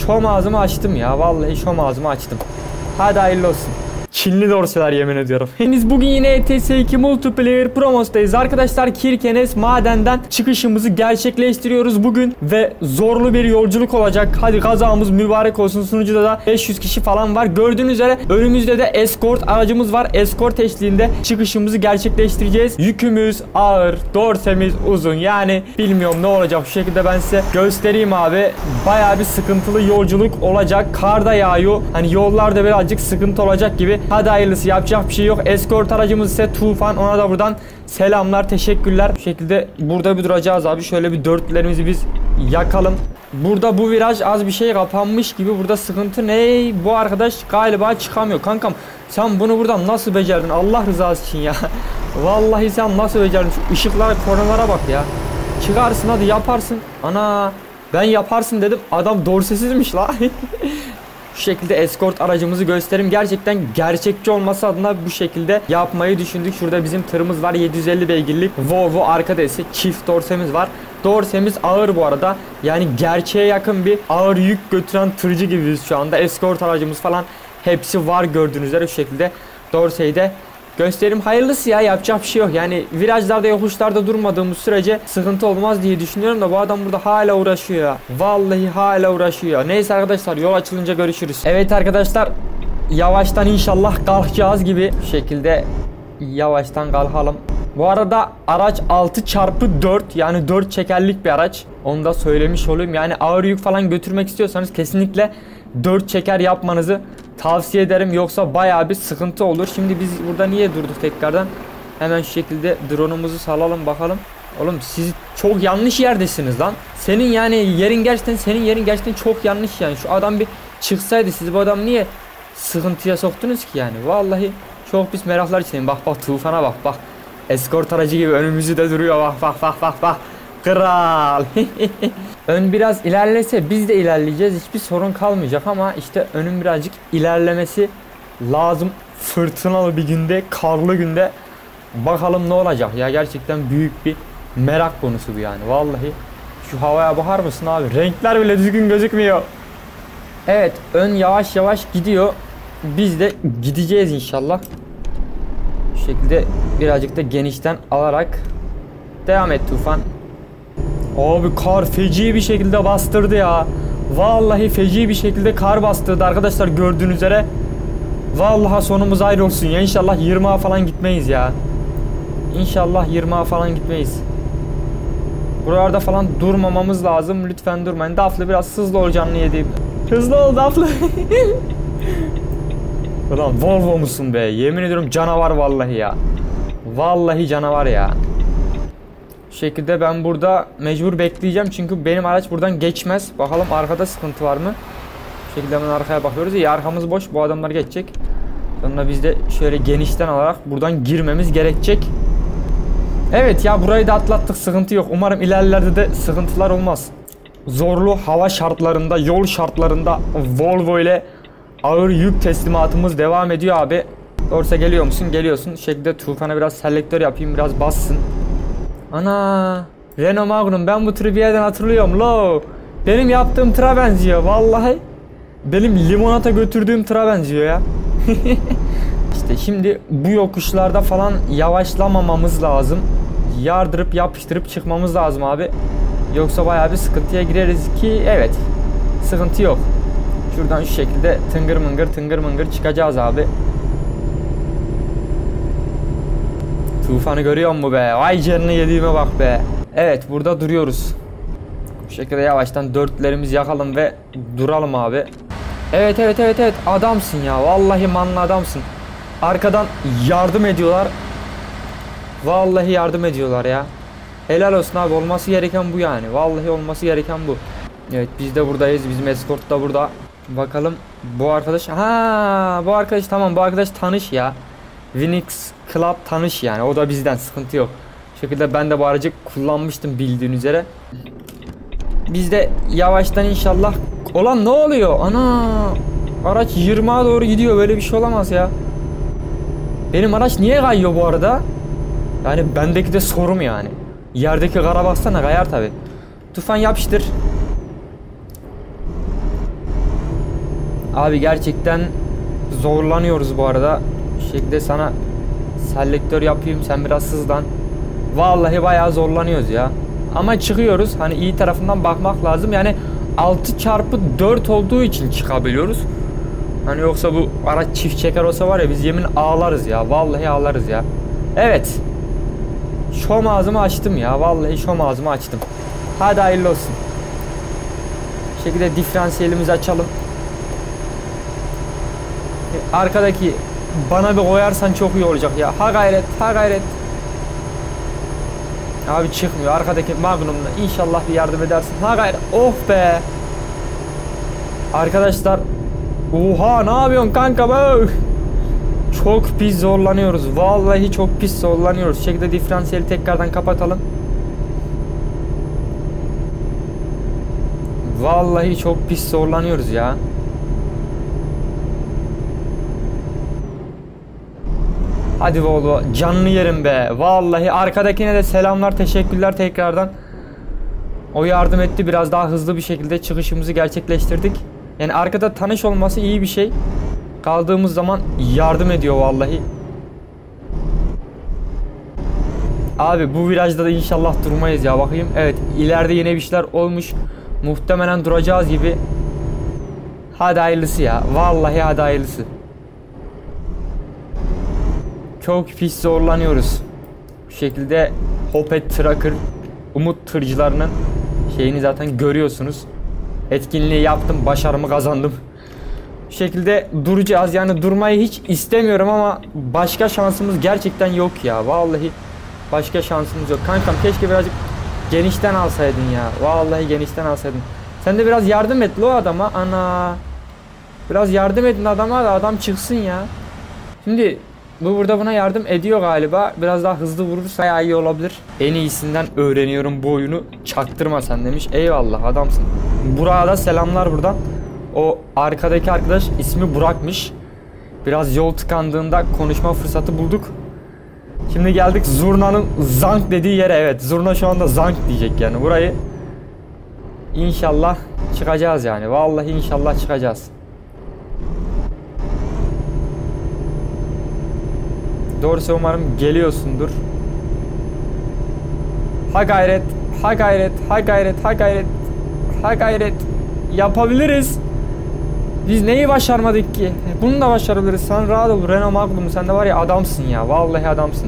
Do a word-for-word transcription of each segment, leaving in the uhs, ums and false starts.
şom ağzımı açtım ya. Vallahi şom ağzımı açtım. Hadi hayırlı olsun. Çinli dorseler yemin ediyorum. Henüz bugün yine E T S iki Multiplayer Promos'tayız. Arkadaşlar Kirkenes madenden çıkışımızı gerçekleştiriyoruz bugün. Ve zorlu bir yolculuk olacak. Hadi kazamız mübarek olsun. Sunucuda da beş yüz kişi falan var. Gördüğünüz üzere önümüzde de escort aracımız var. Escort eşliğinde çıkışımızı gerçekleştireceğiz. Yükümüz ağır, dorsemiz uzun. Yani bilmiyorum ne olacak. Şu şekilde ben size göstereyim abi. Bayağı bir sıkıntılı yolculuk olacak. Kar da yağıyor. Hani yollarda birazcık sıkıntı olacak gibi. Hadi hayırlısı, yapacak bir şey yok. Escort aracımız ise Tufan. Ona da buradan selamlar, teşekkürler. Bu şekilde burada bir duracağız abi. Şöyle bir dörtlerimizi biz yakalım. Burada bu viraj az bir şey kapanmış gibi. Burada sıkıntı ne? Bu arkadaş galiba çıkamıyor. Kankam sen bunu buradan nasıl becerdin? Allah rızası için ya. Vallahi sen nasıl becerdin? Şu ışıklara, kornalara bak ya. Çıkarsın hadi, yaparsın. Ana ben yaparsın dedim. Adam dorsesizmiş la. Şu şekilde escort aracımızı göstereyim. Gerçekten gerçekçi olması adına bu şekilde yapmayı düşündük. Şurada bizim tırımız var. yedi yüz elli beygirlik Volvo, arkada ise çift dorsemiz var. Dorsemiz ağır bu arada. Yani gerçeğe yakın bir ağır yük götüren tırcı gibiyiz şu anda. Escort aracımız falan hepsi var gördüğünüz üzere. Şu şekilde dorseyi de göstereyim. Hayırlısı ya, yapacak bir şey yok. Yani virajlarda, yokuşlarda durmadığımız sürece sıkıntı olmaz diye düşünüyorum da bu adam burada hala uğraşıyor ya. Vallahi hala uğraşıyor. Neyse arkadaşlar, yol açılınca görüşürüz. Evet arkadaşlar, yavaştan inşallah kalkacağız gibi. Bu şekilde yavaştan kalkalım. Bu arada araç altı çarpı dört, yani dört çekerlik bir araç. Onu da söylemiş olayım. Yani ağır yük falan götürmek istiyorsanız kesinlikle dört çeker yapmanızı tavsiye ederim, yoksa bayağı bir sıkıntı olur. Şimdi biz burada niye durduk tekrardan? Hemen şu şekilde drone'umuzu salalım bakalım. Oğlum siz çok yanlış yerdesiniz lan. Senin yani yerin gerçekten, senin yerin gerçekten çok yanlış yani. Şu adam bir çıksaydı, siz bu adam niye sıkıntıya soktunuz ki yani? Vallahi çok pis meraklar içindeyim. Bak bak Tufan'a bak bak. Escort aracı gibi önümüzü de duruyor. Bak bak bak bak bak. Kral. Ön biraz ilerlese biz de ilerleyeceğiz. Hiçbir sorun kalmayacak ama işte önün birazcık ilerlemesi lazım. Fırtınalı bir günde, karlı günde. Bakalım ne olacak ya, gerçekten büyük bir merak konusu bu yani. Vallahi şu havaya bakar mısın abi? Renkler bile düzgün gözükmüyor. Evet, ön yavaş yavaş gidiyor. Biz de gideceğiz inşallah. Şu şekilde birazcık da genişten alarak devam et Tufan. Abi kar feci bir şekilde bastırdı ya. Vallahi feci bir şekilde kar bastırdı arkadaşlar, gördüğünüz üzere. Vallahi sonumuz ayrı olsun ya. İnşallah yirmiye falan gitmeyiz ya. İnşallah yirmiye falan gitmeyiz. Buralarda falan durmamamız lazım. Lütfen durmayın. Daflı biraz hızlı olacağını yediğim. Hızlı ol Daflı. Ulan Volvo musun be? Yemin ediyorum canavar vallahi ya. Vallahi canavar ya. Şu şekilde ben burada mecbur bekleyeceğim çünkü benim araç buradan geçmez. Bakalım arkada sıkıntı var mı? Şu şekilde hemen arkaya bakıyoruz. İyi, arkamız boş, bu adamlar geçecek. Sonra biz de şöyle genişten alarak buradan girmemiz gerekecek. Evet ya, burayı da atlattık, sıkıntı yok. Umarım ilerlerde de sıkıntılar olmaz. Zorlu hava şartlarında, yol şartlarında Volvo ile ağır yük teslimatımız devam ediyor abi. Dorse geliyor musun? Geliyorsun. Şu şekilde Tufan'a biraz selektör yapayım, biraz bassın. Ana, Renault Magnum, ben bu tırı bir yerden hatırlıyorum lo. Benim yaptığım tıra benziyor vallahi. Benim limonata götürdüğüm tıra benziyor ya. İşte şimdi bu yokuşlarda falan yavaşlamamamız lazım. Yardırıp yapıştırıp çıkmamız lazım abi. Yoksa bayağı bir sıkıntıya gireriz ki evet. Sıkıntı yok. Şuradan şu şekilde tıngır mıngır tıngır mıngır çıkacağız abi. Tufanı görüyor musun be? Vay canına yediğime bak be. Evet, burada duruyoruz. Bu şekilde yavaştan dörtlerimizi yakalım ve duralım abi. Evet evet evet evet, adamsın ya. Vallahi manlı adamsın. Arkadan yardım ediyorlar. Vallahi yardım ediyorlar ya. Helal olsun abi, olması gereken bu yani. Vallahi olması gereken bu. Evet, biz de buradayız. Bizim escort da burada. Bakalım bu arkadaş. Ha, bu arkadaş tamam, bu arkadaş tanış ya. Winx Club tanış yani. O da bizden, sıkıntı yok. Bu şekilde ben de bu aracı kullanmıştım bildiğin üzere. Biz de yavaştan inşallah. Olan ne oluyor? Ana, araç yirmiye doğru gidiyor. Böyle bir şey olamaz ya. Benim araç niye kayıyor bu arada? Yani bendeki de sorum yani. Yerdeki kara baksana, kayar tabi. Tufan yapıştır. Abi gerçekten zorlanıyoruz bu arada. Bir şekilde sana selektör yapayım, sen biraz hızlan. Vallahi bayağı zorlanıyoruz ya. Ama çıkıyoruz. Hani iyi tarafından bakmak lazım. Yani altı çarpı dört olduğu için çıkabiliyoruz. Hani yoksa bu araç çift çeker olsa var ya, biz yemin ağlarız ya. Vallahi ağlarız ya. Evet. Şom ağzımı açtım ya. Vallahi şom ağzımı açtım. Hadi hayırlı olsun. Bu şekilde diferansiyelimizi açalım. Arkadaki bana bir koyarsan çok iyi olacak ya. Ha gayret, ha gayret. Abi çıkmıyor. Arkadaki Magnum'la inşallah bir yardım edersin. Ha gayret. Oh be. Arkadaşlar. Oha, ne yapıyorsun kanka be? Çok pis zorlanıyoruz. Vallahi çok pis zorlanıyoruz. Bu şekilde diferansiyeli tekrardan kapatalım. Vallahi çok pis zorlanıyoruz ya. Hadi Volvo, canlı yerim be. Vallahi arkadakine de selamlar, teşekkürler tekrardan. O yardım etti, biraz daha hızlı bir şekilde çıkışımızı gerçekleştirdik. Yani arkada tanış olması iyi bir şey. Kaldığımız zaman yardım ediyor vallahi. Abi bu virajda da inşallah durmayız ya, bakayım. Evet, ileride yine bir şeyler olmuş. Muhtemelen duracağız gibi. Hadi hayırlısı ya. Vallahi hadi hayırlısı. Çok pis zorlanıyoruz. Bu şekilde Hopet Tracker Umut tırcılarının şeyini zaten görüyorsunuz. Etkinliği yaptım, başarımı kazandım. Bu şekilde duracağız, yani durmayı hiç istemiyorum ama başka şansımız gerçekten yok ya. Vallahi başka şansımız yok. Kankam keşke birazcık genişten alsaydın ya. Vallahi genişten alsaydın. Sen de biraz yardım et lo adama. Ana. Biraz yardım edin adama da adam çıksın ya. Şimdi bu burada buna yardım ediyor galiba. Biraz daha hızlı vurursa bayağı iyi olabilir. En iyisinden öğreniyorum bu oyunu. Çaktırma sen demiş. Eyvallah adamsın. Burak'a da selamlar buradan. O arkadaki arkadaş ismi Burak'mış. Biraz yol tıkandığında konuşma fırsatı bulduk. Şimdi geldik zurnanın zank dediği yere. Evet, zurna şu anda zank diyecek yani. Burayı İnşallah çıkacağız yani. Vallahi inşallah çıkacağız. Doğrusu umarım geliyorsundur. Ha gayret, ha gayret, ha gayret, ha gayret, ha gayret. Yapabiliriz. Biz neyi başarmadık ki? Bunu da başarabiliriz. Sen rahat ol. Renault Magnum, sen de var ya adamsın ya. Vallahi adamsın.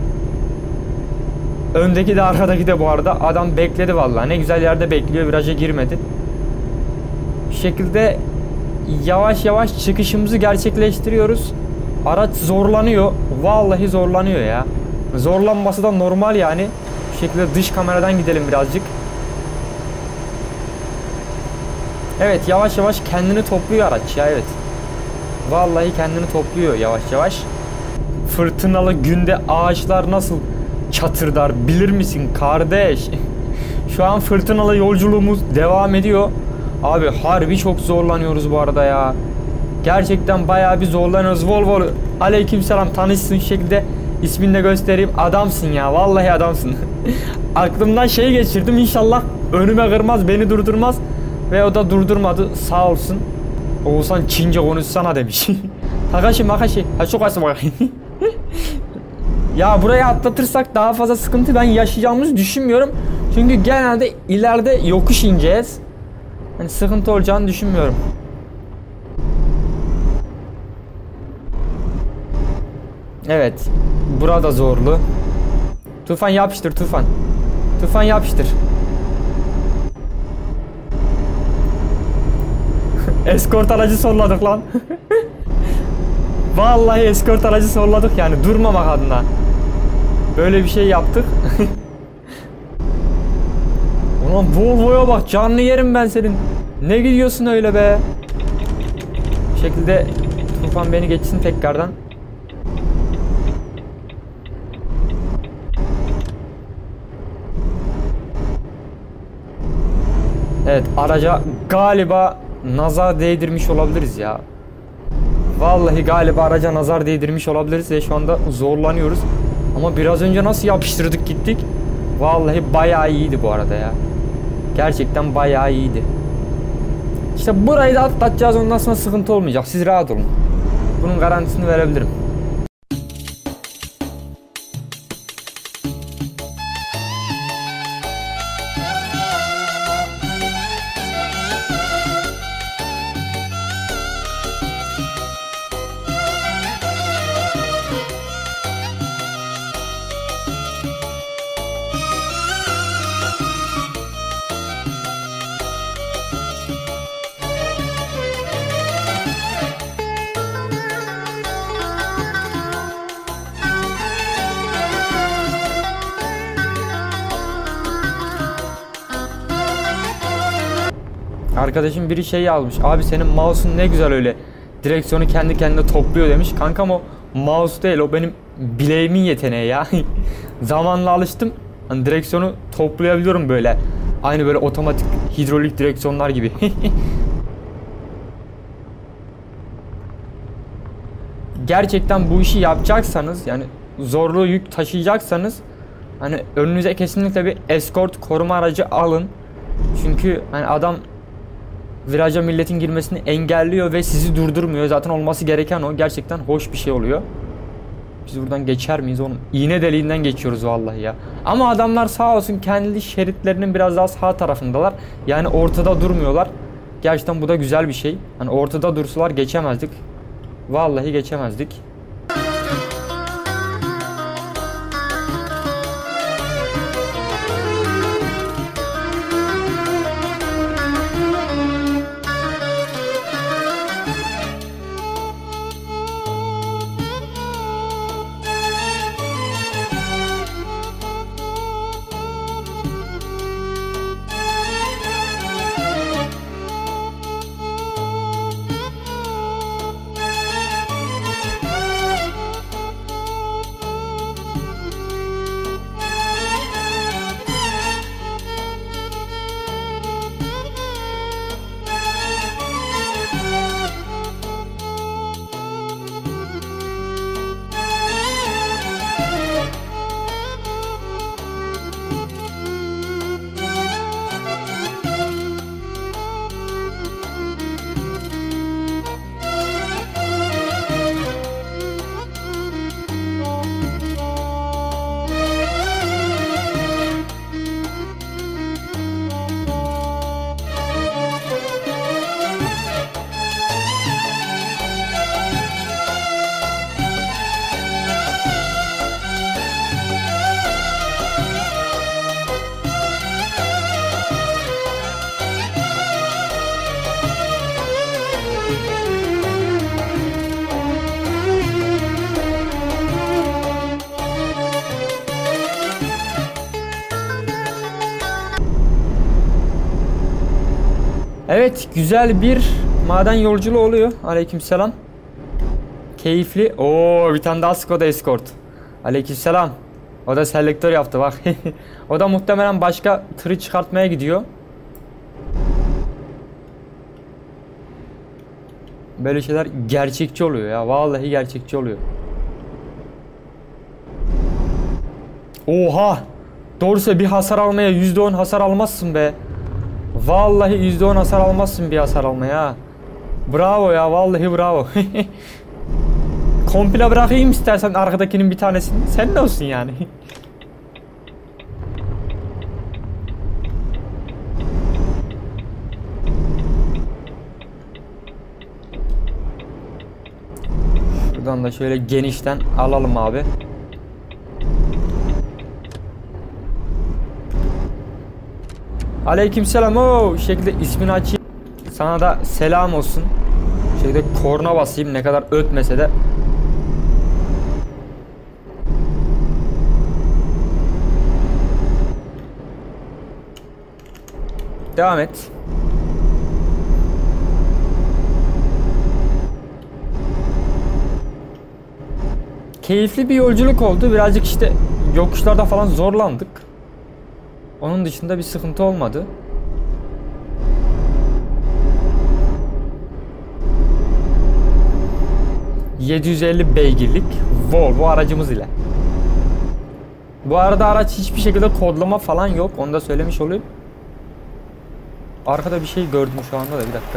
Öndeki de arkadaki de bu arada. Adam bekledi vallahi. Ne güzel yerde bekliyor. Viraja girmedi. Bir şekilde yavaş yavaş çıkışımızı gerçekleştiriyoruz. Araç zorlanıyor. Vallahi zorlanıyor ya. Zorlanması da normal yani. Bir şekilde dış kameradan gidelim birazcık. Evet, yavaş yavaş kendini topluyor araç ya, evet. Vallahi kendini topluyor yavaş yavaş. Fırtınalı günde ağaçlar nasıl çatırdar bilir misin kardeş? Şu an fırtınalı yolculuğumuz devam ediyor. Abi harbi çok zorlanıyoruz bu arada ya. Gerçekten bayağı bir zorlanıyoruz. Volvo aleykümselam, tanışsın şu şekilde ismini de göstereyim. Adamsın ya, vallahi adamsın. Aklımdan şey geçirdim, inşallah önüme kırmaz, beni durdurmaz. Ve o da durdurmadı, sağ olsun. Oğuzhan Çince konuşsana demiş. Takashi makashi. Ha çok asım bakayım. Ya buraya atlatırsak daha fazla sıkıntı ben yaşayacağımızı düşünmüyorum. Çünkü genelde ileride yokuş ineceğiz. Yani sıkıntı olacağını düşünmüyorum. Evet. Burada zorlu. Tufan yapıştır Tufan. Tufan yapıştır. Eskort aracı solladık lan. Vallahi eskort aracı solladık yani, durmamak adına. Böyle bir şey yaptık. Ulan Volvo'ya bak, canlı yerim ben senin. Ne gidiyorsun öyle be? Bu şekilde Tufan beni geçsin tekrardan. Evet, araca galiba nazar değdirmiş olabiliriz ya. Vallahi galiba araca nazar değdirmiş olabiliriz ve şu anda zorlanıyoruz. Ama biraz önce nasıl yapıştırdık gittik. Vallahi bayağı iyiydi bu arada ya. Gerçekten bayağı iyiydi. İşte burayı da atlatacağız, ondan sonra sıkıntı olmayacak. Siz rahat olun. Bunun garantisini verebilirim. Arkadaşım biri şey yazmış. Abi senin mouse'un ne güzel öyle. Direksiyonu kendi kendine topluyor demiş. Kankam o mouse değil, o benim bileğimin yeteneği ya. Zamanla alıştım. Hani direksiyonu toplayabiliyorum böyle. Aynı böyle otomatik hidrolik direksiyonlar gibi. Gerçekten bu işi yapacaksanız, yani zorlu yük taşıyacaksanız, hani önünüze kesinlikle bir escort koruma aracı alın. Çünkü hani adam viraja milletin girmesini engelliyor ve sizi durdurmuyor. Zaten olması gereken o. Gerçekten hoş bir şey oluyor. Biz buradan geçer miyiz oğlum? İğne deliğinden geçiyoruz vallahi ya. Ama adamlar sağ olsun kendi şeritlerinin biraz daha sağ tarafındalar. Yani ortada durmuyorlar. Gerçekten bu da güzel bir şey. Hani ortada dursalar geçemezdik. Vallahi geçemezdik. Evet, güzel bir maden yolculuğu oluyor. Aleykümselam. Keyifli. Oo, bir tane daha Skoda Escort. Aleykümselam. O da selektör yaptı bak. O da muhtemelen başka tırı çıkartmaya gidiyor. Böyle şeyler gerçekçi oluyor ya. Vallahi gerçekçi oluyor. Oha! Doğrusu bir hasar almaya yüzde on hasar almazsın be. Vallahi yüzde on hasar almazsın bir hasar almaya. Bravo ya, vallahi bravo. Komple bırakayım istersen arkadakinin bir tanesini. Sen de olsun yani. Şuradan da şöyle genişten alalım abi. Aleykümselam. O şekilde ismini açayım. Sana da selam olsun. Şöyle korna basayım, ne kadar ötmese de. Devam et. Keyifli bir yolculuk oldu. Birazcık işte yokuşlarda falan zorlandık. Onun dışında bir sıkıntı olmadı. yedi yüz elli beygirlik Volvo aracımız ile. Bu arada araç hiçbir şekilde kodlama falan yok. Onu da söylemiş olayım. Arkada bir şey gördüm şu anda da, bir dakika.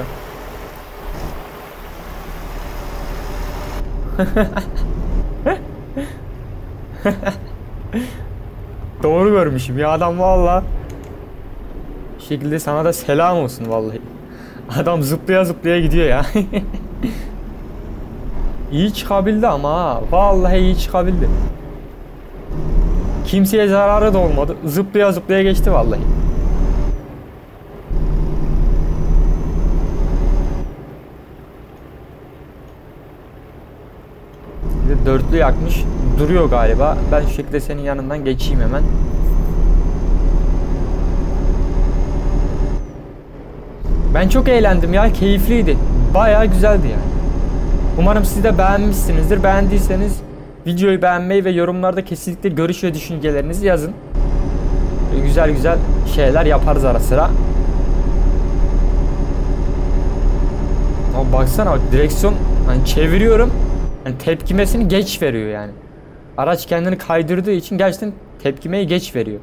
Doğru görmüşüm ya, adam valla. Bir şekilde sana da selam olsun vallahi. Adam zıplaya zıplaya gidiyor ya. İyi çıkabildi ama ha. Vallahi iyi çıkabildi. Kimseye zararı da olmadı. Zıplaya zıplaya geçti vallahi. Bir de dörtlü yakmış. Duruyor galiba. Ben şu şekilde senin yanından geçeyim hemen. Ben çok eğlendim ya. Keyifliydi. Bayağı güzeldi yani. Umarım siz de beğenmişsinizdir. Beğendiyseniz videoyu beğenmeyi ve yorumlarda kesinlikle görüş ve düşüncelerinizi yazın. Böyle güzel güzel şeyler yaparız ara sıra. Ama baksana bak, direksiyon hani çeviriyorum. Hani tepkimesini geç veriyor yani. Araç kendini kaydırdığı için gerçekten tepkimeyi geç veriyor.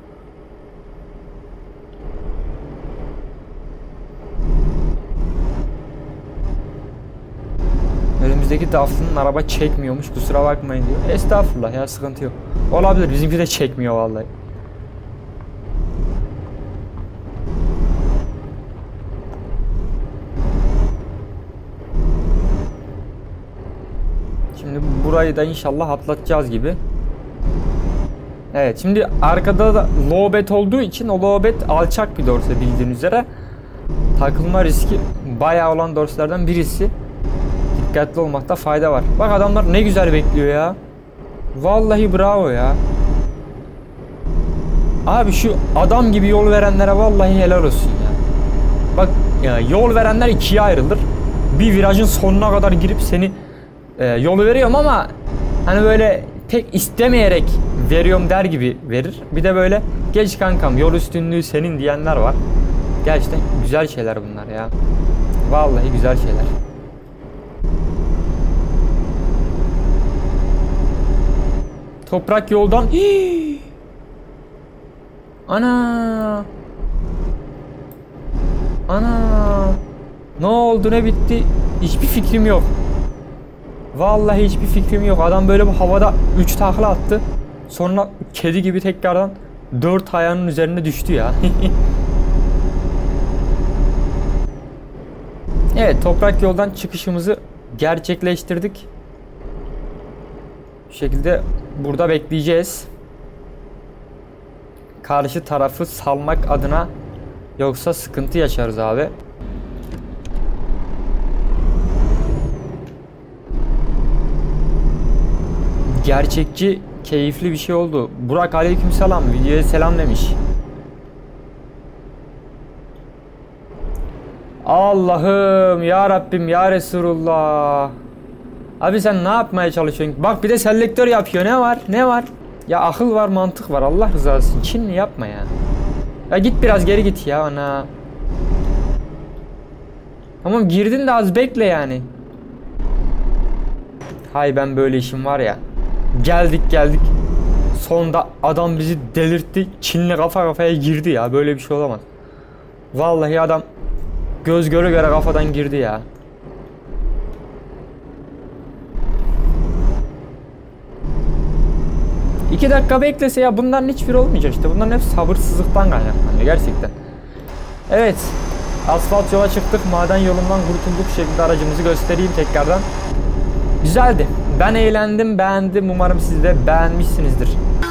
Önümüzdeki Duff'ın araba çekmiyormuş, kusura bakmayın diyor. Estağfurullah ya, sıkıntı yok. Olabilir, bizimki de çekmiyor vallahi. Şimdi burayı da inşallah atlatacağız gibi. Evet, şimdi arkada da low bed olduğu için o low bed alçak bir dorse bildiğiniz üzere. Takılma riski bayağı olan dorselerden birisi. Dikkatli olmakta fayda var. Bak adamlar ne güzel bekliyor ya. Vallahi bravo ya. Abi şu adam gibi yol verenlere vallahi helal olsun ya. Bak ya, yol verenler ikiye ayrılır. Bir virajın sonuna kadar girip seni e, yol veriyorum ama hani böyle tek istemeyerek veriyorum der gibi verir. Bir de böyle geç kankam, yol üstünlüğü senin diyenler var. Gerçekten güzel şeyler bunlar ya. Vallahi güzel şeyler. Toprak yoldan. Hii. Ana. Ana. Ne oldu, ne bitti? Hiçbir fikrim yok. Vallahi hiçbir fikrim yok. Adam böyle bu havada üç takla attı. Sonra kedi gibi tekrardan dört ayağının üzerine düştü ya. Evet, toprak yoldan çıkışımızı gerçekleştirdik. Bu şekilde burada bekleyeceğiz. Karşı tarafı salmak adına, yoksa sıkıntı yaşarız abi. Gerçekçi, keyifli bir şey oldu. Burak aleykümselam, videoya selam demiş. Allah'ım ya Rabbim ya Resulullah. Abi sen ne yapmaya çalışıyorsun? Bak bir de selektör yapıyor. Ne var? Ne var? Ya akıl var, mantık var. Allah rızası için Çinli yapma ya. Ya git biraz geri git ya ana. Tamam girdin de az bekle yani. Hay ben böyle işim var ya. Geldik geldik. Sonunda adam bizi delirtti. Çinli kafa kafaya girdi ya. Böyle bir şey olamaz. Vallahi adam göz göre göre kafadan girdi ya. İki dakika beklese ya, bunların hiçbiri olmayacak işte. Bunların hep sabırsızlıktan kaynaklanıyor gerçekten. Evet. Asfalt yola çıktık. Maden yolundan kurtulduk. Bu şekilde aracımızı göstereyim tekrardan. Güzeldi. Ben eğlendim, beğendim. Umarım siz de beğenmişsinizdir.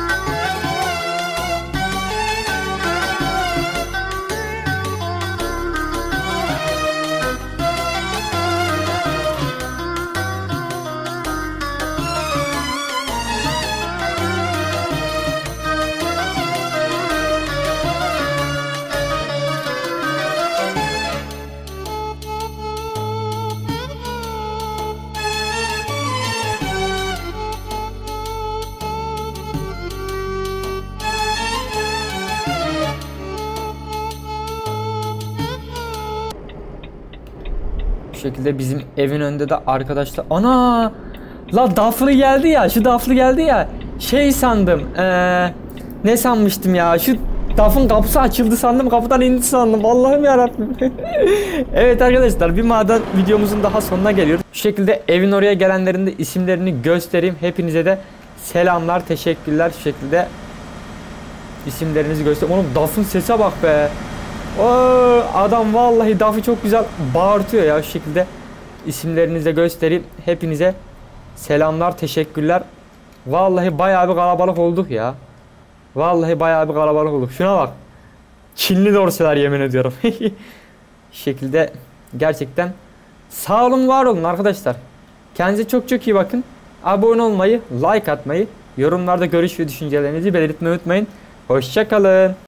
Bu şekilde bizim evin önünde de arkadaşlar. Ana! La Daflı geldi ya. Şu Daflı geldi ya. Şey sandım. Ee, ne sanmıştım ya? Şu Daf'ın kapısı açıldı sandım, kapıdan indi sandım. Allah'ım yarabbim. Evet arkadaşlar, bir maden videomuzun daha sonuna geliyoruz. Şu şekilde evin oraya gelenlerin de isimlerini göstereyim. Hepinize de selamlar, teşekkürler. Şu şekilde isimlerinizi göstereyim. Oğlum Daf'ın sese bak be. Oo, adam vallahi Daf'ı çok güzel bağırtıyor ya. Şu şekilde isimlerinizi de göstereyim. Hepinize selamlar, teşekkürler. Vallahi bayağı bir kalabalık olduk ya. Vallahi bayağı bir kalabalık olduk. Şuna bak. Çinli dorseler yemin ediyorum. şekilde gerçekten sağ olun, var olun arkadaşlar. Kendinize çok çok iyi bakın. Abone olmayı, like atmayı, yorumlarda görüş ve düşüncelerinizi belirtmeyi unutmayın. Hoşça kalın.